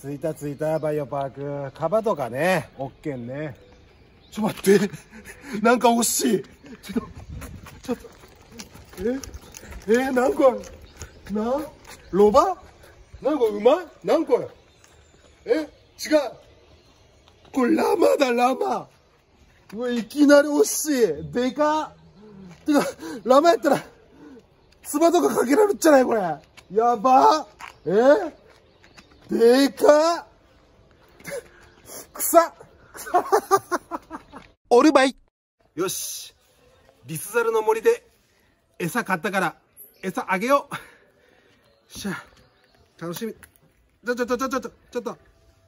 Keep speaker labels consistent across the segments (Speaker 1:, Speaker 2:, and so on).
Speaker 1: 着いた着いた、バイオパーク。カバとかね、オッケーね。ちょ待って。なんか惜しい。ちょっと。何これロバなんか馬なんこれ違う。これラマだ、ラマ。うわ、いきなり惜しい。でかっ。てか、ラマやったら、唾とかかけられるっちゃないこれ。やばっ。でかっ。草おるばい。よし。リスザルの森で餌買ったから、餌あげよう。しゃ、楽しみ。ちょっと。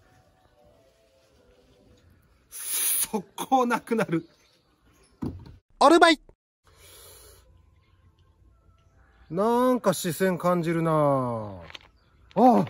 Speaker 1: 速攻なくなる。おるばい。なんか視線感じるなあ。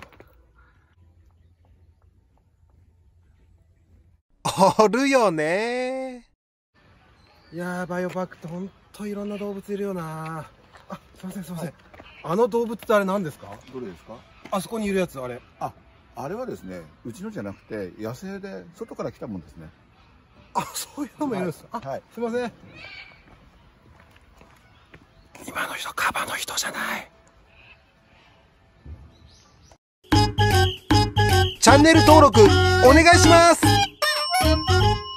Speaker 1: おるよね。いやー、バイオパークってほんといろんな動物いるよな。あ、すいません。あの動物ってあれ何ですか？
Speaker 2: どれですか？
Speaker 1: あそこにいるやつ、あれ。
Speaker 2: あれはですね、うちのじゃなくて野生で外から来たもんですね。
Speaker 1: あ、そういうのもいるんです。
Speaker 2: はい。
Speaker 1: すいません。今の人カバの人じゃない。チャンネル登録お願いします。